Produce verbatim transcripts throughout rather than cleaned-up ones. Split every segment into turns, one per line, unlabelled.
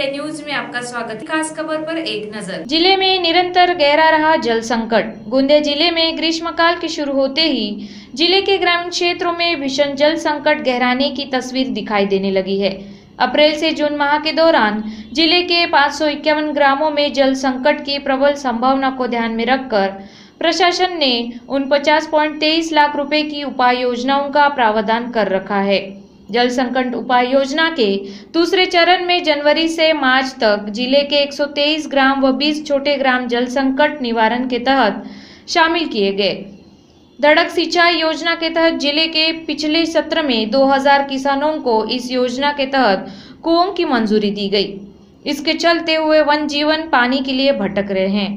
India news में आपका स्वागत है। खास खबर पर एक नजर।
जिले में निरंतर गहरा रहा जल संकट। गोंदिया जिले में ग्रीष्मकाल के शुरू होते ही जिले के ग्रामीण क्षेत्रों में भीषण जल संकट गहराने की तस्वीर दिखाई देने लगी है। अप्रैल से जून माह के दौरान जिले के पाँच सौ इक्यावन ग्रामों में जल संकट की प्रबल संभावना को ध्यान में रखकर प्रशासन ने उनपचास पॉइंट तेईस लाख रुपए की उपाय योजनाओं का प्रावधान कर रखा है। जल संकट उपाय योजना के दूसरे चरण में जनवरी से मार्च तक जिले के एक सौ तेईस ग्राम व बीस छोटे ग्राम जल संकट निवारण के तहत शामिल किए गए। धड़क सिंचाई योजना के तहत जिले के पिछले सत्र में दो हज़ार किसानों को इस योजना के तहत कुओं की मंजूरी दी गई। इसके चलते हुए वन जीवन पानी के लिए भटक रहे हैं।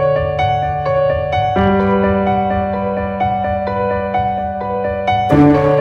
Thank you.